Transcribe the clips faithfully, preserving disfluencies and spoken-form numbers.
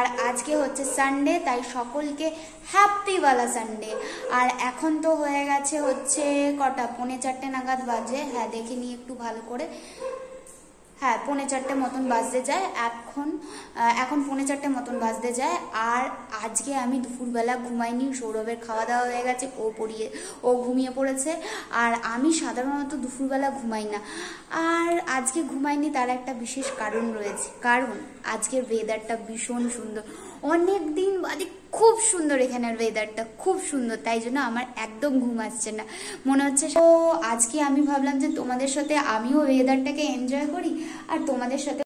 আজকে হচ্ছে সানডে, তাই সকলকে হ্যাপিওয়ালা সানডে। আর এখন তো হয়ে গেছে হচ্ছে কটা, পৌনে চারটে নাগাদ বাজে। হ্যাঁ দেখে নিই একটু ভালো করে। হ্যাঁ পৌনে চারটে মতন বাজতে যায় এখন। এখন পৌনে চারটে মতন বাজতে যায়। আর আজকে আমি দুপুরবেলা ঘুমাইনি, সৌরভের খাওয়া দাওয়া হয়ে গেছে, ও পড়িয়ে ও ঘুমিয়ে পড়েছে। আর আমি সাধারণত দুপুরবেলা ঘুমাই না। আর আজকে ঘুমাইনি তার একটা বিশেষ কারণ রয়েছে, কারণ আজকের ওয়েদারটা ভীষণ সুন্দর, অনেক দিন বাদে খুব সুন্দর, এখানের ওয়েদারটা খুব সুন্দর, তাই জন্য আমার একদম ঘুম আসছে না, মনে হচ্ছে। তো আজকে আমি ভাবলাম যে তোমাদের সাথে আমিও ওয়েদারটাকে এনজয় করি আর তোমাদের সাথে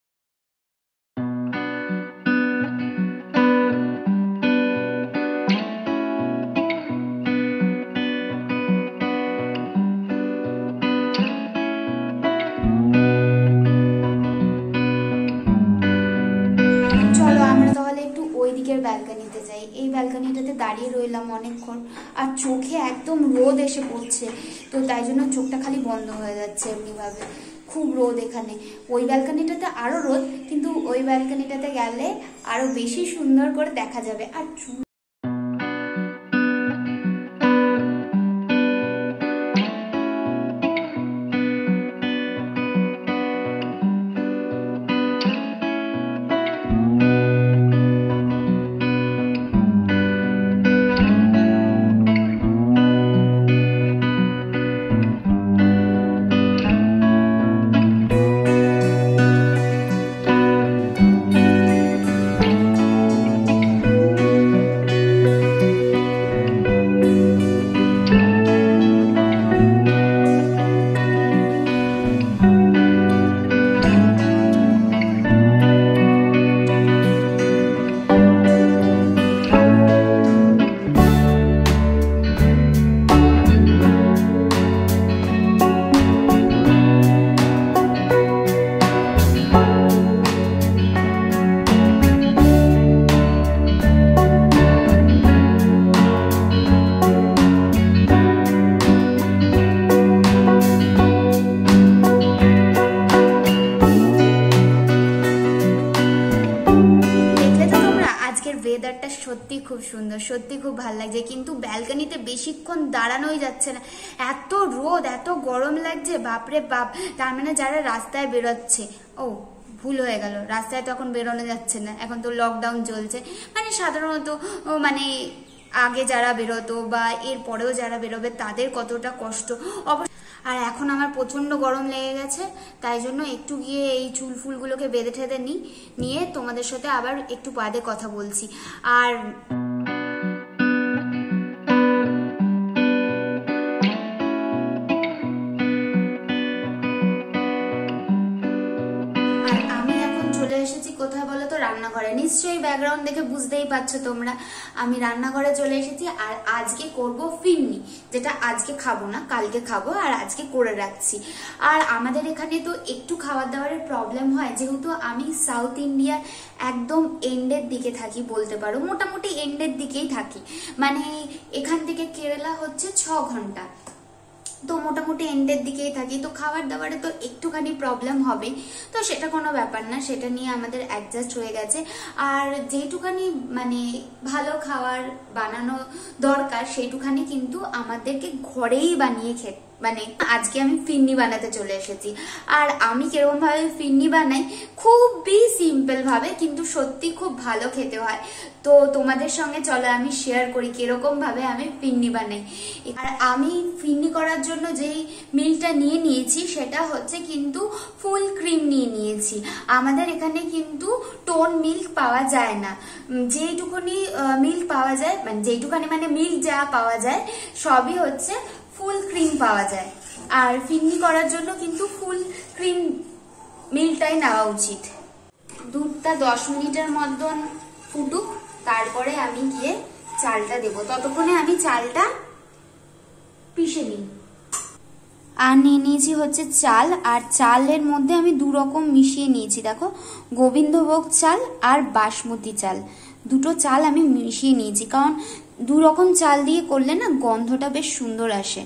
ব্যালকনিতে যাই। এই ব্যালকনিটাতে দাঁড়িয়ে রইলাম অনেকক্ষণ, আর চোখে একদম রোদ এসে পড়ছে, তো তাই জন্য চোখটা খালি বন্ধ হয়ে যাচ্ছে এমনিভাবে, খুব রোদ এখানে। ওই ব্যালকনিটাতে আরো রোদ, কিন্তু ওই ব্যালকনিটাতে গেলে আরো বেশি সুন্দর করে দেখা যাবে। আর ওয়েদারটা সত্যি খুব সুন্দর, সত্যি খুব ভালো লাগছে, কিন্তু ব্যালকনিতে বেশিক্ষণ দাঁড়ানোই যাচ্ছে না, এত রোদ, এত গরম লাগছে, বাপরে বাপ। তার মানে যারা রাস্তায় বেরোচ্ছে, ও ভুল হয়ে গেল, রাস্তায় তো এখন বেরোনো যাচ্ছে না, এখন তো লকডাউন চলছে। মানে সাধারণত মানে আগে যারা বেরোতো বা এর পরেও যারা বেরোবে তাদের কতটা কষ্ট অবশ্য। আর এখন আমার প্রচন্ড গরম লেগে গেছে, তাই জন্য একটু গিয়ে এই চুল ফুলগুলোকে বেঁধে ঠেঁধে নিই, নিয়ে তোমাদের সাথে আবার একটু বাদে কথা বলছি। আর কোথায় বলো তো, রান্নাঘরে। নিশ্চয়ই ব্যাকগ্রাউন্ড দেখে বুঝতেই পারছো তোমরা, আমি রান্নাঘরে চলে এসেছি। আর আজকে করব ফিরনি, যেটা আজকে খাবো না, কালকে খাবো, আর আজকে করে রাখছি। আর আমাদের এখানে তো একটু খাবার দাবারের প্রবলেম হয়, যেহেতু আমি সাউথ ইন্ডিয়ার একদম এন্ডের দিকে থাকি বলতে পারো, মোটামুটি এন্ডের দিকেই থাকি। মানে এখান থেকে কেরালা হচ্ছে ছ ঘন্টা, তো মোটামুটি এন্ডের দিকেই থাকি, তো খাবার দাবারে তো একটুখানি প্রবলেম হবে, তো সেটা কোনো ব্যাপার না, সেটা নিয়ে আমাদের অ্যাডজাস্ট হয়ে গেছে। আর যেটুখানি মানে ভালো খাবার বানানো দরকার সেইটুখানি কিন্তু আমাদেরকে ঘরেই বানিয়ে খেতে, মানে আজকে আমি ফিরনি বানাতে চলে এসেছি। আর আমি কিরকম ভাবে ফিরনি বানাই, খুবই সিম্পল ভাবে, কিন্তু সত্যি খুব ভালো খেতে হয়। তো তোমাদের সঙ্গে চলো আমি শেয়ার করি কিরকম ভাবে আমি ফিরনি বানাই। আর আমি ফিরনি করার জন্য যেই মিল্কটা নিয়ে নিয়েছি সেটা হচ্ছে কিন্তু ফুল ক্রিম নিয়ে নিয়েছি। আমাদের এখানে কিন্তু টোন মিল্ক পাওয়া যায় না, যেইটুকুনি মিল্ক পাওয়া যায়, মানে যেইটুখানি মানে মিল্ক যা পাওয়া যায় সবই হচ্ছে ফুল ক্রিম পাওয়া যায়। আর ফিরনি করার জন্য কিন্তু ফুল ক্রিম মিল্কটাই নেওয়া উচিত। দুধটা দশ মিনিটের মতন ফুটুক, তারপরে আমি গিয়ে চালটা দেবো, ততক্ষণে আমি চালটা পিষে নিই। আর নিয়ে নিয়েছি হচ্ছে চাল, আর চালের মধ্যে আমি দু রকম মিশিয়ে নিয়েছি, দেখো গোবিন্দভোগ চাল আর বাসমতি চাল, দুটো চাল আমি মিশিয়ে নিয়েছি, কারণ দু রকম চাল দিয়ে করলে না গন্ধটা বেশ সুন্দর আসে।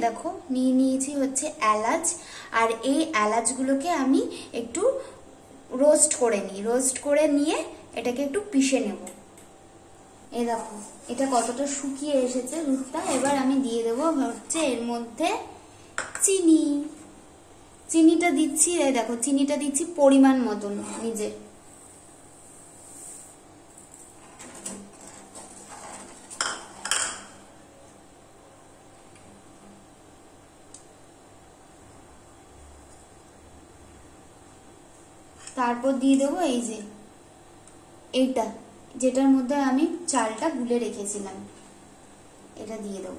দেখো নিয়ে নিয়েছি হচ্ছে এলাচ, আর এই এলাচগুলোকে আমি একটু রোস্ট করে নিই। রোস্ট করে নিয়ে এটাকে একটু পিষে নেব। এই দেখো এটা কতটা শুকিয়ে এসেছে দুধটা। এবার আমি দিয়ে দেবো হচ্ছে এর মধ্যে চিনি। চিনিটা দিচ্ছি, এই দেখো চিনিটা দিচ্ছি পরিমাণ মতন নিজের। তারপর দিয়ে দেবো এই যে এইটা, যেটার মধ্যে আমি চালটা গুলে রেখেছিলাম, এটা দিয়ে দেবো।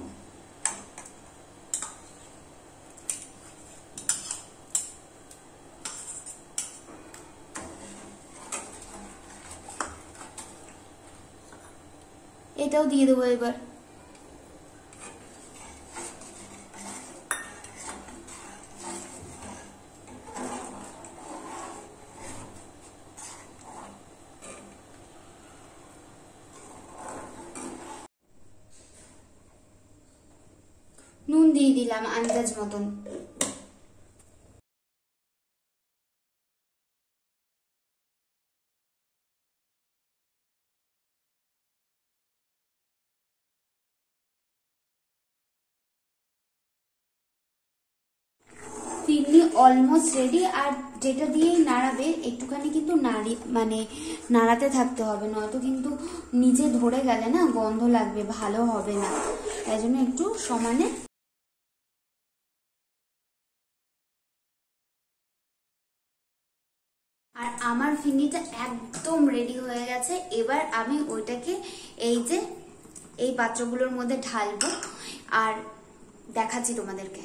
এটাও দিয়ে দেবো এবার। নুন দিয়ে দিলাম আন্দাজ মতন। ফিরনি অলমোস্ট রেডি। আর যেটা দিয়েই নাড়াবে একটুখানি কিন্তু নাড়ি মানে নাড়াতে থাকতে হবে, নয়তো কিন্তু নিচে ধরে গেলে না গন্ধ লাগবে, ভালো হবে না। তাই জন্য একটু সমানে। আর আমার ফিরনিটা একদম রেডি হয়ে গেছে। এবার আমি ওইটাকে এই যে এই পাত্রগুলোর মধ্যে ঢালবো আর দেখাচ্ছি তোমাদেরকে।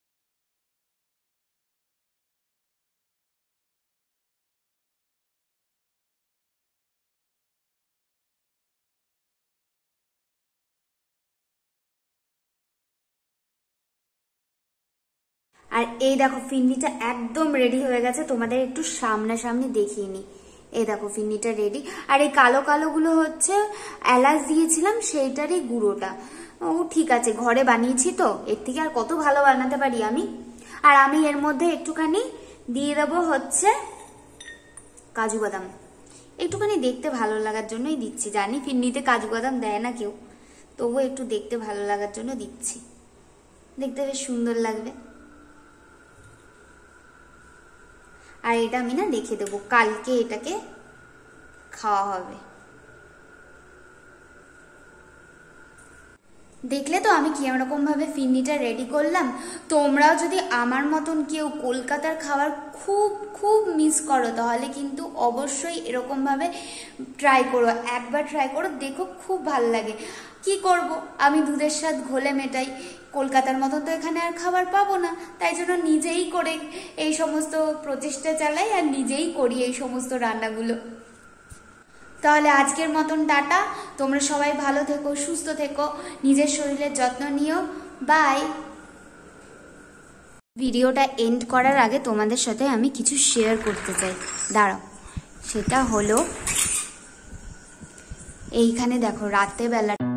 আর এই দেখো ফিরনিটা একদম রেডি হয়ে গেছে, তোমাদের একটু সামনাসামনি দেখিয়ে নি। এই দেখো ফিরনিটা রেডি। আর এই কালো কালো গুলো হচ্ছে এলাচ দিয়েছিলাম সেইটারই গুঁড়োটা। ও ঠিক আছে, ঘরে বানিয়েছি তো, এর থেকে আর কত ভালো বানাতে পারি আমি। আর আমি এর মধ্যে একটুখানি দিয়ে দেবো হচ্ছে কাজু বাদাম, একটুখানি দেখতে ভালো লাগার জন্যই দিচ্ছি। জানি ফিরনিতে কাজু বাদাম দেয় না কেউ, তবুও একটু দেখতে ভালো লাগার জন্য দিচ্ছি, দেখতে বেশ সুন্দর লাগবে। আর এটা আমি না রেখে দেবো, কালকে এটাকে খাওয়া হবে। দেখলে তো আমি কিরকম ভাবে ফিরনিটা রেডি করলাম। তোমরাও যদি আমার মতন কেউ কলকাতার খাবার খুব খুব মিস করো, তাহলে কিন্তু অবশ্যই এরকম ভাবে ট্রাই করো, একবার ট্রাই করো, দেখো খুব ভালো লাগে। কি করব, আমি দুধের স্বাদ ঘোলে মেটাই, কলকাতার মতন তো এখানে আর খাবার পাবো না, তাই জন্য নিজেই করে এই সমস্ত প্রচেষ্টা চালাই আর নিজেই করি এই সমস্ত রান্নাগুলো। তাহলে আজকের মতন টাটা, তোমরা সবাই ভালো থেকো, সুস্থ থেকো, নিজের শরীরের যত্ন নিও। বাই। ভিডিওটা এন্ড করার আগে তোমাদের সাথে আমি কিছু শেয়ার করতে চাই, দাঁড়াও। সেটা হলো এইখানে দেখো রাতের বেলা